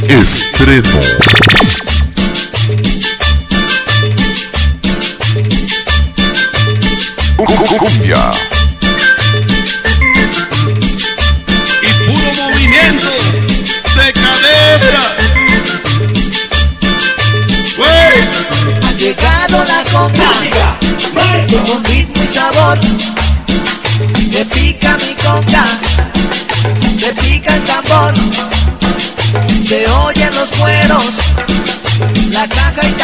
Estreno. Cumbia. Y puro movimiento de cadera. Ha llegado la conga con ritmo y sabor. Le pica mi conga, le pica el tambor. Se oyen los cueros, la caja y